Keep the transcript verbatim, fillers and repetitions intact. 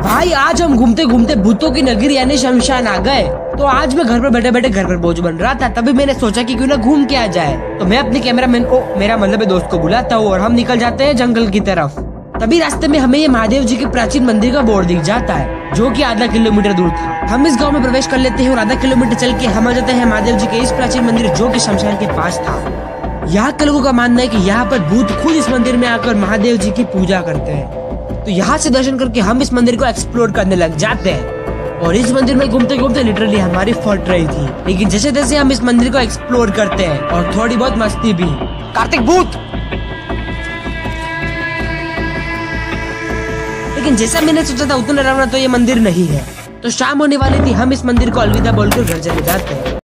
भाई आज हम घूमते घूमते भूतों की नगरी यानी शमशान आ गए। तो आज मैं घर पर बैठे बैठे घर पर बोझ बन रहा था, तभी मैंने सोचा कि क्यों ना घूम के आ जाए। तो मैं अपने कैमरामैन को, मेरा मतलब दोस्त को बुलाता हूँ और हम निकल जाते हैं जंगल की तरफ। तभी रास्ते में हमें ये महादेव जी के प्राचीन मंदिर का बोर्ड दिख जाता है, जो कि आधा किलोमीटर दूर था। हम इस गांव में प्रवेश कर लेते हैं और आधा किलोमीटर चल के हम आ जाते हैं महादेव जी के इस प्राचीन मंदिर, जो कि शमशान के पास था। यहाँ के लोगों का मानना है कि यहाँ पर भूत खुद इस मंदिर में आकर महादेव जी की पूजा करते हैं। तो यहाँ से दर्शन करके हम इस मंदिर को एक्सप्लोर करने लग जाते हैं। और इस मंदिर में घूमते घूमते लिटरली हमारी फट रही थी, लेकिन जैसे जैसे हम इस मंदिर को एक्सप्लोर करते हैं और थोड़ी बहुत मस्ती भी। कार्तिक भूत! लेकिन जैसा मैंने सोचा था उतना डरावना तो ये मंदिर नहीं है। तो शाम होने वाली थी, हम इस मंदिर को अलविदा बोलकर घर चले जाते हैं।